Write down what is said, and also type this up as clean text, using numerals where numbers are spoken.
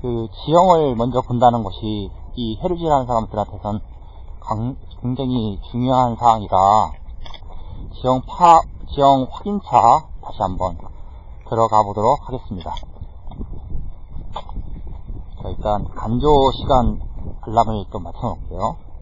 그 지형을 먼저 본다는 것이 이 해루질하는 사람들한테선 굉장히 중요한 사항이라 지형 확인차 다시 한번 들어가 보도록 하겠습니다. 자, 일단 간조 시간 알람을 또 맞춰 놓을게요.